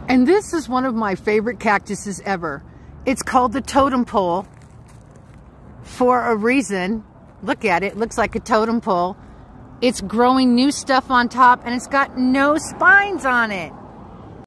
And this is one of my favorite cactuses ever. It's called the Totem Pole for a reason. Look at it, looks like a totem pole. It's growing new stuff on top and it's got no spines on it.